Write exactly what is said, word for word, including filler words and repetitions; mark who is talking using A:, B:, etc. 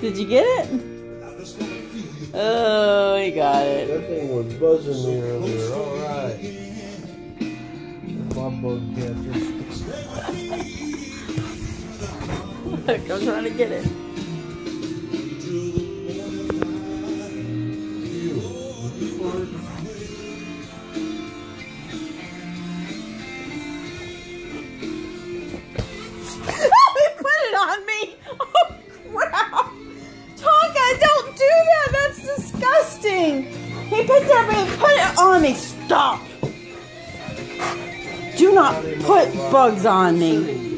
A: Did you get it? Oh, he got it.
B: That thing was buzzing me earlier. All right. My bug catcher.
A: Look, I'm trying to get it. He picked it up and put it on me. Stop. Do not put bugs on me.